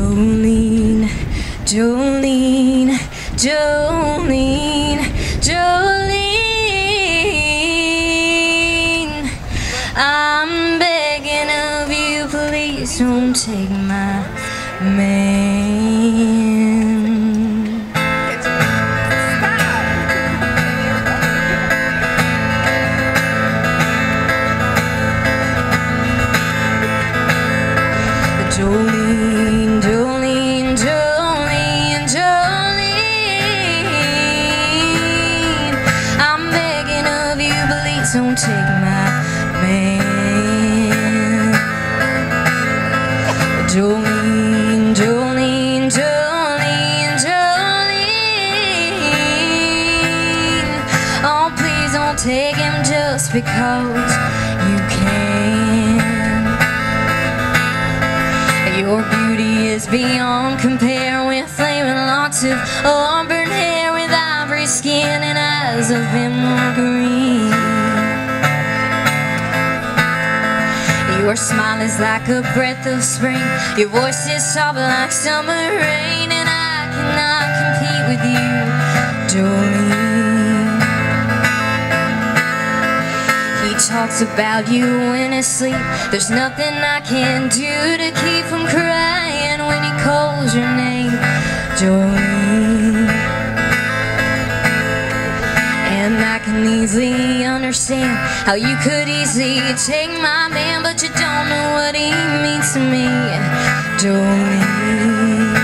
Jolene, Jolene, Jolene, Jolene, I'm begging of you, please don't take my man. Jolene, Jolene, Jolene, Jolene, I'm begging of you, please don't take my man. Jolene, Jolene, Jolene, Jolene, oh please don't take him just because you can. Your beauty is beyond compare, with flaming locks of auburn hair, with ivory skin and eyes of emerald green. Your smile is like a breath of spring, your voice is soft like summer rain, and I cannot compete with you, Jolene. He talks about you in his sleep, there's nothing I can do to keep from crying when he calls your name, Jolene. And I can easily understand how you could easily take my man, but you don't know what he means to me, Jolene.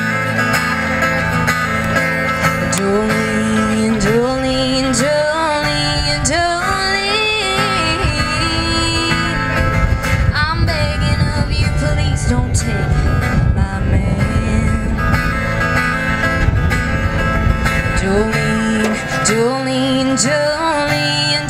Jolene, Jolene, Jolene, Jolene, I'm begging of you, please don't take my man. Jolene, Jolene, Jolene,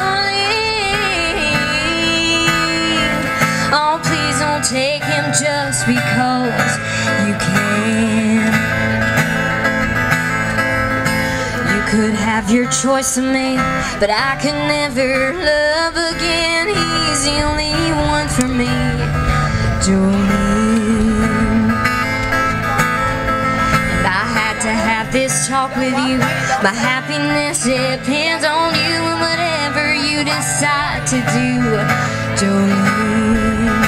Jolene, oh please don't take him just because you can. You could have your choice of me, but I could never love again. He's the only one for me, Jolene. And I had to have this talk with you. My happiness depends on you and whatever you decide to do, Jolene.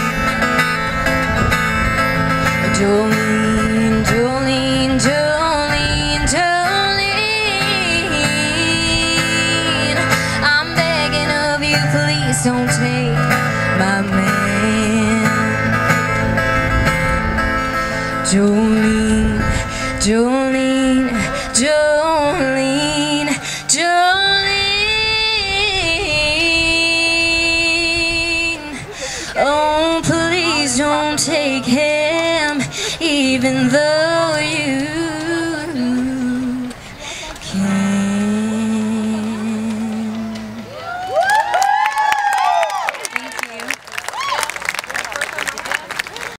Jolene, Jolene, Jolene, Jolene, I'm begging of you, please don't take my man. Jolene, Jolene, Jolene, Jolene, oh please don't take him, even though